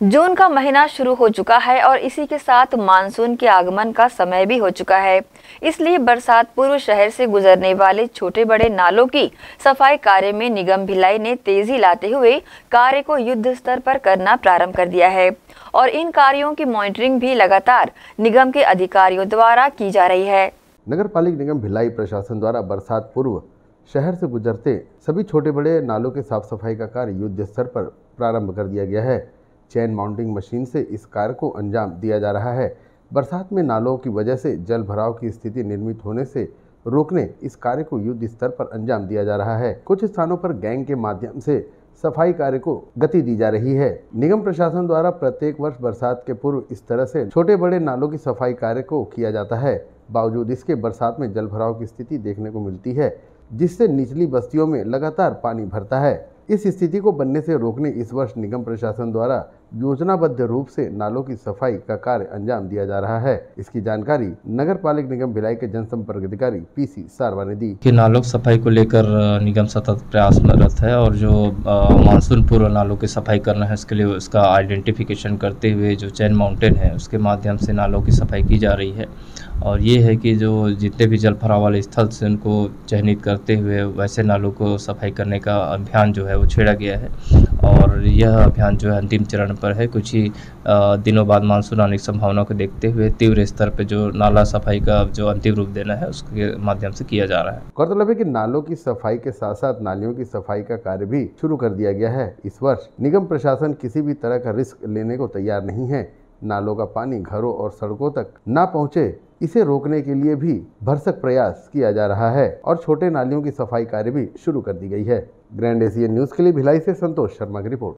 जून का महीना शुरू हो चुका है और इसी के साथ मानसून के आगमन का समय भी हो चुका है। इसलिए बरसात पूर्व शहर से गुजरने वाले छोटे बड़े नालों की सफाई कार्य में निगम भिलाई ने तेजी लाते हुए कार्य को युद्ध स्तर पर करना प्रारंभ कर दिया है और इन कार्यों की मॉनिटरिंग भी लगातार निगम के अधिकारियों द्वारा की जा रही है। नगर पालिक निगम भिलाई प्रशासन द्वारा बरसात पूर्व शहर से गुजरते सभी छोटे बड़े नालों के साफ सफाई का कार्य युद्ध स्तर पर प्रारंभ कर दिया गया है। चेन माउंटिंग मशीन से इस कार्य को अंजाम दिया जा रहा है। बरसात में नालों की वजह से जल भराव की स्थिति निर्मित होने से रोकने इस कार्य को युद्ध स्तर पर अंजाम दिया जा रहा है। कुछ स्थानों पर गैंग के माध्यम से सफाई कार्य को गति दी जा रही है। निगम प्रशासन द्वारा प्रत्येक वर्ष बरसात के पूर्व इस तरह से छोटे बड़े नालों की सफाई कार्य को किया जाता है। बावजूद इसके बरसात में जल भराव की स्थिति देखने को मिलती है, जिससे निचली बस्तियों में लगातार पानी भरता है। इस स्थिति को बनने से रोकने इस वर्ष निगम प्रशासन द्वारा योजनाबद्ध रूप से नालों की सफाई का कार्य अंजाम दिया जा रहा है। इसकी जानकारी नगर पालिक निगम भिलाई के जनसंपर्क अधिकारी पीसी सारवा ने दी कि नालों की सफाई को लेकर निगम सतत प्रयासरत है और जो मानसून पूर्व नालों की सफाई करना है उसके लिए उसका आइडेंटिफिकेशन करते हुए जो चेन माउंटेन है उसके माध्यम से नालों की सफाई की जा रही है। और ये है कि जो जितने भी जल भराव वाले स्थल से उनको चिन्हित करते हुए वैसे नालों को सफाई करने का अभियान जो है वो छेड़ा गया है और यह अभियान जो है अंतिम चरण पर है। कुछ ही दिनों बाद मानसून आने की संभावना को देखते हुए तीव्र स्तर पर जो नाला सफाई का जो अंतिम रूप देना है उसके माध्यम से किया जा रहा है। गौरतलब है कि नालों की सफाई के साथ साथ नालियों की सफाई का कार्य भी शुरू कर दिया गया है। इस वर्ष निगम प्रशासन किसी भी तरह का रिस्क लेने को तैयार नहीं है। नालों का पानी घरों और सड़कों तक न पहुंचे, इसे रोकने के लिए भी भरसक प्रयास किया जा रहा है और छोटे नालियों की सफाई कार्य भी शुरू कर दी गई है। ग्रैंड एशियन न्यूज़ के लिए भिलाई से संतोष शर्मा की रिपोर्ट।